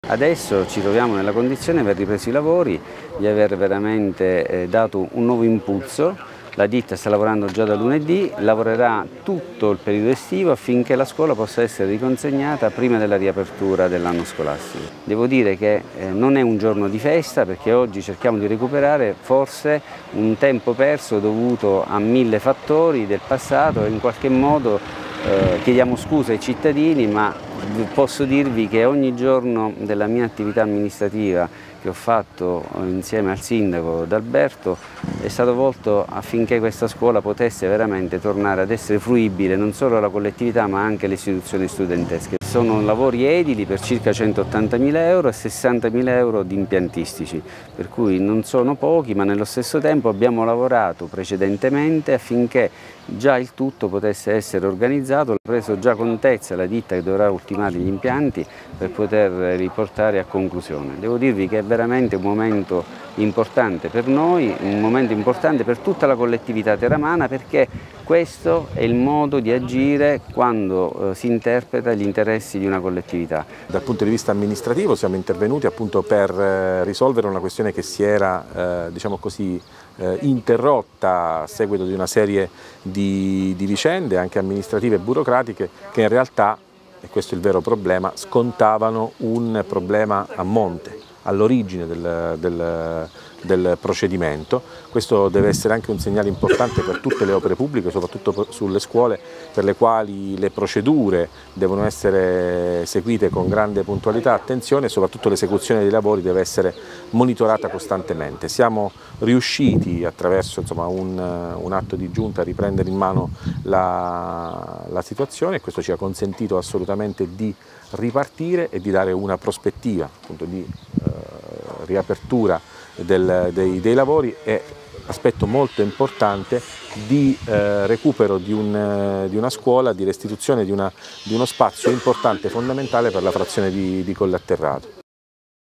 Adesso ci troviamo nella condizione, per ripreso i lavori, di aver veramente dato un nuovo impulso. La ditta sta lavorando già da lunedì, lavorerà tutto il periodo estivo affinché la scuola possa essere riconsegnata prima della riapertura dell'anno scolastico. Devo dire che non è un giorno di festa, perché oggi cerchiamo di recuperare forse un tempo perso dovuto a 1000 fattori del passato e in qualche modo chiediamo scusa ai cittadini, ma posso dirvi che ogni giorno della mia attività amministrativa che ho fatto insieme al sindaco D'Alberto è stato volto affinché questa scuola potesse veramente tornare ad essere fruibile non solo alla collettività ma anche alle istituzioni studentesche. Sono lavori edili per circa 180.000 euro e 60.000 euro di impiantistici, per cui non sono pochi, ma nello stesso tempo abbiamo lavorato precedentemente affinché già il tutto potesse essere organizzato. Ho preso già contezza la ditta che dovrà ultimare gli impianti per poter riportare a conclusione. Devo dirvi che è veramente un momento importante per noi, un momento importante per tutta la collettività teramana, perché questo è il modo di agire quando si interpreta gli interessi di una collettività. Dal punto di vista amministrativo siamo intervenuti appunto per risolvere una questione che si era, diciamo così, interrotta a seguito di una serie di vicende anche amministrative e burocratiche che in realtà, e questo è il vero problema, scontavano un problema a monte, all'origine del procedimento. Questo deve essere anche un segnale importante per tutte le opere pubbliche, soprattutto sulle scuole, per le quali le procedure devono essere seguite con grande puntualità, attenzione, e soprattutto l'esecuzione dei lavori deve essere monitorata costantemente. Siamo riusciti attraverso un atto di giunta a riprendere in mano la situazione, e questo ci ha consentito assolutamente di ripartire e di dare una prospettiva appunto di riapertura dei lavori e, aspetto molto importante, di recupero di una scuola, di restituzione di uno spazio importante e fondamentale per la frazione di Colleatterrato.